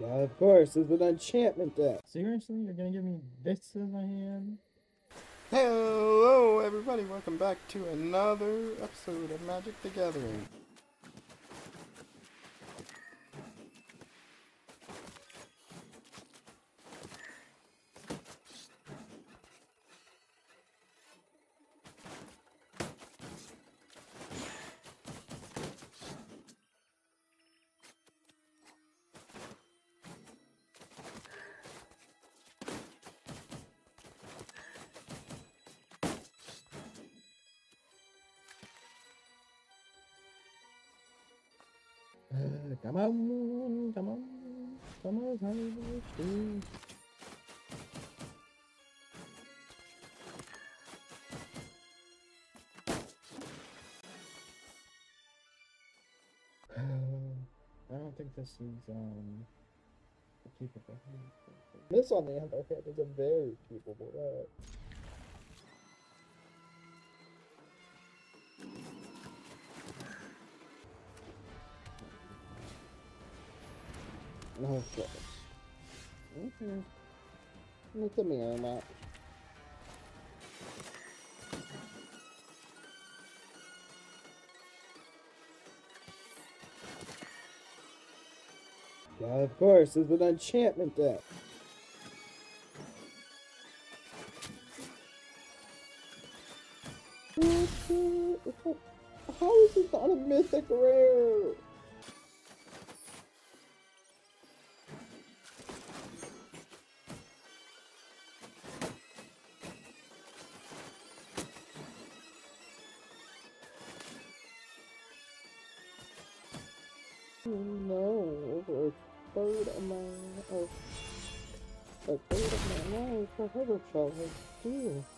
Yeah, of course, it's an enchantment deck. Seriously? You're gonna give me this in my hand? Hello everybody, welcome back to another episode of Magic the Gathering. Come on, come on, come on, come I don't think this is capable. This, on the other hand, is a very capable deck. Oh, of course. It's a mirror match. Yeah, of course, it's an enchantment deck. How is it not a mythic rare? No, over a third of my life, a third of my life, I never shall have do.